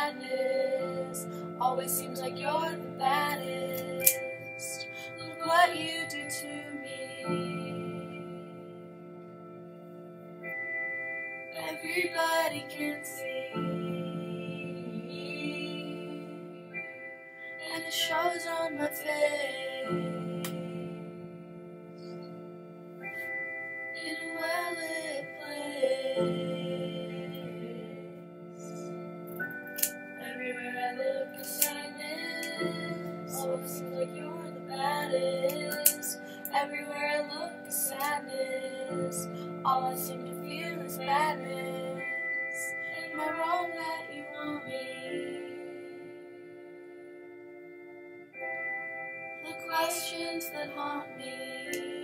sadness. Always seems like you're the baddest. Look what you do to me. Everybody can see, and it shows on my face. In a well-lit place, everywhere I look is sadness. Always seems like you're the baddest. Everywhere I look is sadness. All I seem to feel is badness. Am I wrong that you want me? The questions that haunt me.